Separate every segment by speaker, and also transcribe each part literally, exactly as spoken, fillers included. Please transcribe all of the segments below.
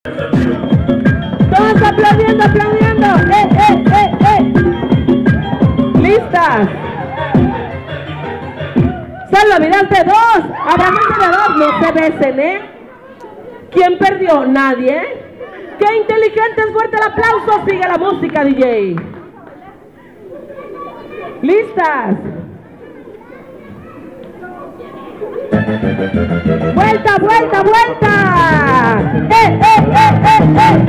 Speaker 1: Todos aplaudiendo, aplaudiendo. ¡Eh, eh, eh, eh! ¿Listas? Salvavidas de dos. Abrájense de dos, no se besen, ¿eh? ¿Quién perdió? Nadie. ¡Qué inteligente! Es fuerte el aplauso. Sigue la música, D J. ¿Listas? ¡Vuelta, vuelta, vuelta! ¡Eh, eh, eh, eh, eh!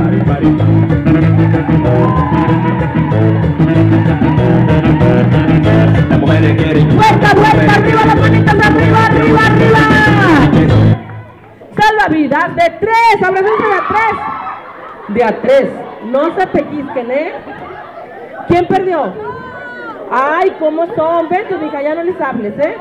Speaker 1: ¡Vuelta, vuelta! ¡Arriba las manitas! ¡Arriba, arriba, arriba! Salvavidas de tres. Abrácense de a tres. De a tres. No se pellizquen, ¿eh? ¿Quién perdió? Ay, ¿cómo son? Ven, tu hija, ya no les hables, ¿eh?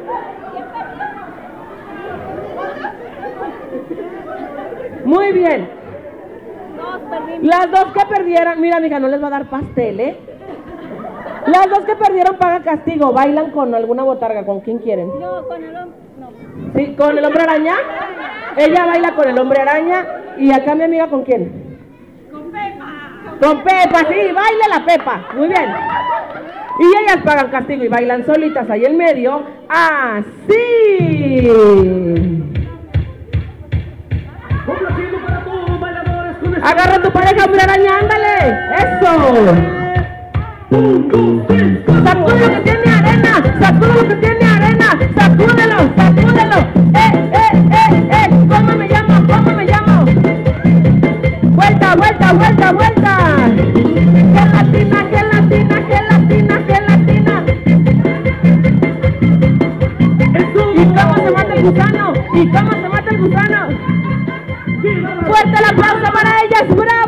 Speaker 1: Muy bien. Las dos que perdieron, mira, mija, no les va a dar pastel, ¿eh? Las dos que perdieron pagan castigo. Bailan con alguna botarga. ¿Con quién quieren?
Speaker 2: No, con el hombre. No.
Speaker 1: ¿Sí? ¿Con el hombre araña? Ella baila con el hombre araña. ¿Y acá mi amiga con quién?
Speaker 2: Con Pepa.
Speaker 1: Con Pepa, sí, baila la Pepa. Muy bien. Y ellas pagan castigo y bailan solitas ahí en medio. ¡Así! Agarra a tu pareja, hombre araña, ándale. ¡Eso! Sacude lo que tiene arena, sacude lo que tiene arena, sacúdelo, sacúdelo. Eh, eh, eh, eh, ¿cómo me llamo? ¿Cómo me llamo? Vuelta, vuelta, vuelta, vuelta. Gelatina, gelatina, gelatina, gelatina. ¿Y cómo se mata el gusano? ¿Y cómo se mata el gusano? Fuerte el aplauso para ellas, ¡bravo!